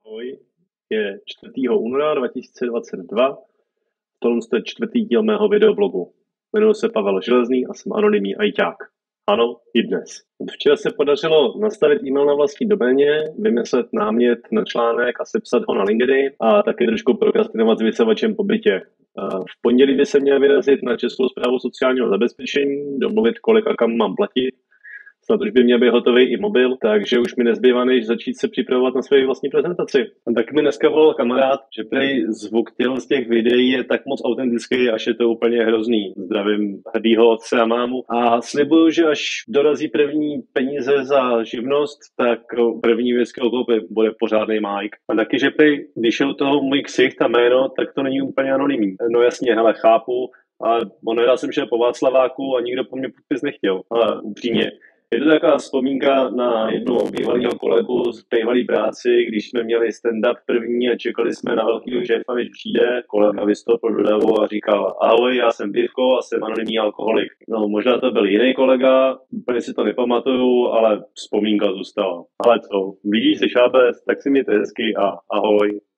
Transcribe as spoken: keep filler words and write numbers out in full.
Ahoj, je čtvrtého února dva tisíce dvacet dva, tohle je čtvrtý díl mého videoblogu. Jmenuji se Pavel Železný a jsem anonymní ajťák. Ano, i dnes. Včera se podařilo nastavit e-mail na vlastní doméně, vymyslet námět na článek a sepsat ho na LinkedIn a taky trošku prokrastinovat s vysavačem po bytě. V pondělí by se měl vyrazit na Českou správu sociálního zabezpečení, domluvit, kolik a kam mám platit. Snad už by měl být hotový i mobil, takže už mi nezbývá, než začít se připravovat na své vlastní prezentaci. A tak mi dneska volal kamarád, že prej zvuk z těch videí je tak moc autentický, až je to úplně hrozný. Zdravím hrdýho otce a mámu. A slibuju, že až dorazí první peníze za živnost, tak první věc, kterou koupím, bude pořádný Mike. A taky, že prej, když je u toho můj ksicht a jméno, tak to není úplně anonymní. No jasně, hele, chápu. A nedal jsem, že po Václaváku a nikdo po mně podpis nechtěl. Ale upřímně. Je to taková vzpomínka na jednoho bývalého kolegu z bývalé práci, když jsme měli stand-up první a čekali jsme na velkýho šéfa, než přijde. Kolega vystoupil dolevo a říkal: ahoj, já jsem Pivko a jsem anonymní alkoholik. No, možná to byl jiný kolega, úplně si to nepamatuju, ale vzpomínka zůstala. Ale co, vidíš se, šápec, tak si mějte hezky a ahoj.